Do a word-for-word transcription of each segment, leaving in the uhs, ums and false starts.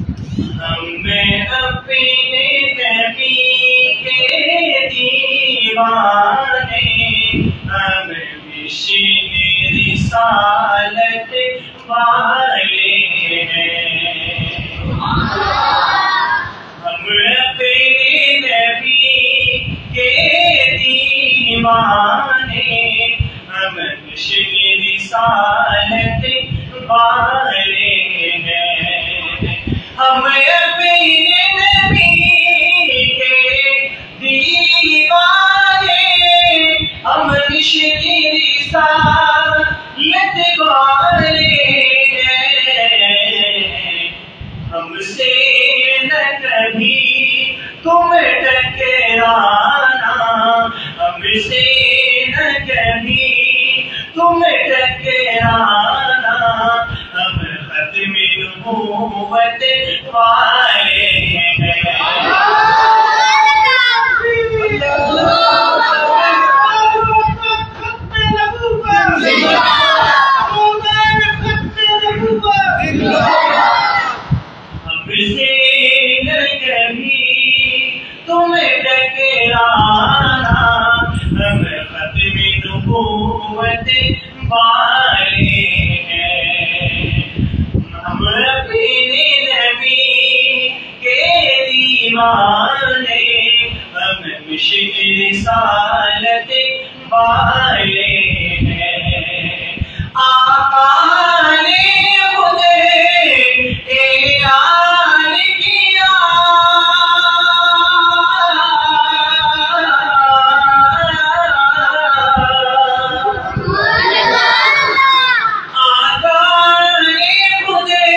ہمیں اپنے نبی کے دیوانے، ہم مشن رسالت والے ہیں۔ ہم اپنے نبی کے دیوانے، ہم مشن رسالت والے ہیں۔ ہم اپنے نبی کے دیوانے، ہم مشن رسالت والے ہیں۔ ہم سے نہ کبھی تم ٹکرانا، ہم سے نہ کبھی تم ٹکرانا، ہم ختم نبوت والے ہیں۔ ہم سے نہ کبھی تم ٹکرانا، ہم ختم نبوت والے ہیں۔ ہم اپنے نبی کے دیوانے، ہم مشن رسالت والے ہیں۔ آقا نے خودے اعلان کیا، آقا نے خودے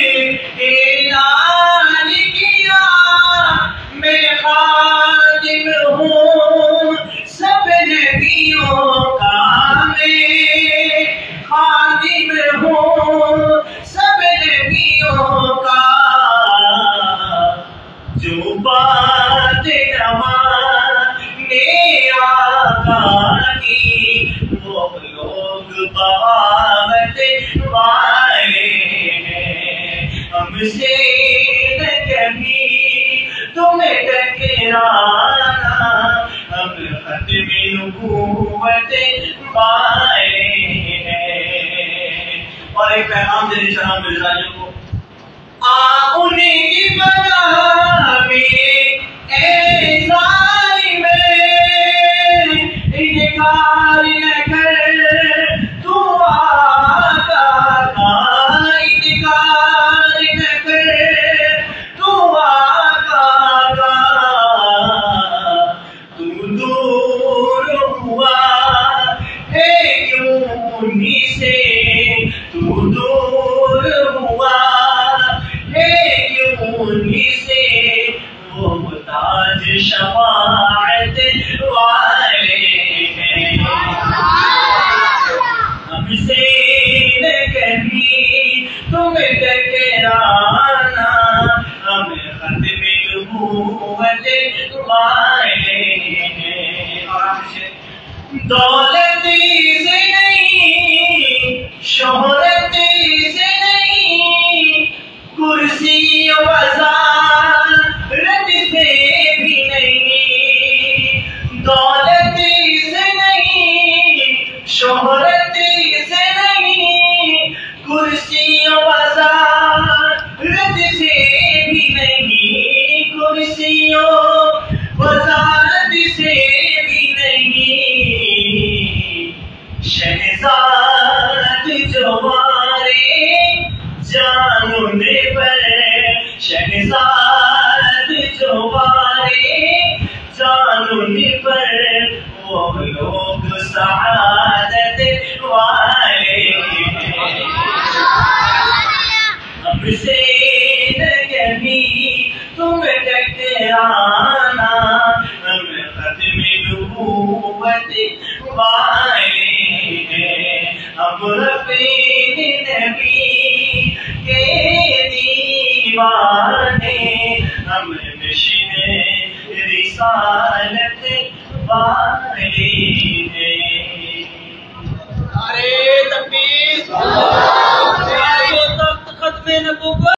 اعلان کیا، میں خادم ہوں سب نبیوں کا، میں خادم ہوں سب نبیوں کا، جو بات نمانے آقا کی، وہ لوگ بغاوت والے ہیں۔ ہم سے نہ کبھی تم ٹکرانا، ہم ختم نبوت والے ہیں۔ اور ایک پیغام دینے چاہا مزاجوں کو، آ انہیں کی بنا میں اے ظالم، انکار نہ کر تو آقا کا، انکار نہ کر تو آقا کا، تو دور ہوا ہے کیوں انہی سے، تو دور ہوا ہے کیوں انہی سے، وہ تاج شفاعت والے ہیں۔ ہم سے نہ کبھی تم ٹکرانا، ہم ختم نبوت والے ہیں۔ دولت سے نہیں، شہرت سے نہیں، کرسی وزارت سے بھی نہیں، دولت سے نہیں، شہرت سے نہیں، کرسی وزارت سے بھی نہیں، کرسی وزارت سے بھی نہیں، شہزاد جو مارے جاننے پر، شہزاد جو مارے جاننے پر، وہ لوگ سعادت والے ہیں۔ ہم سے نہ کبھی تم ٹکرانا، ہم ختم نبوت والے ہیں۔ ہم اپنے نبی کے دیوانے، ہم مشن رسالت والے ہیں۔ ارے تکبیر! ختم نبوت